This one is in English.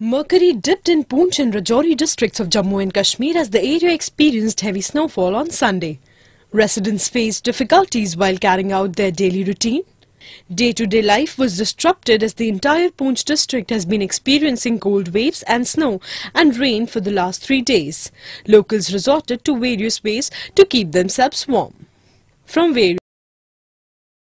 Mercury dipped in Poonch and Rajouri districts of Jammu and Kashmir as the area experienced heavy snowfall on Sunday. Residents faced difficulties while carrying out their daily routine. Day-to-day life was disrupted as the entire Poonch district has been experiencing cold waves and snow and rain for the last 3 days. Locals resorted to various ways to keep themselves warm. From various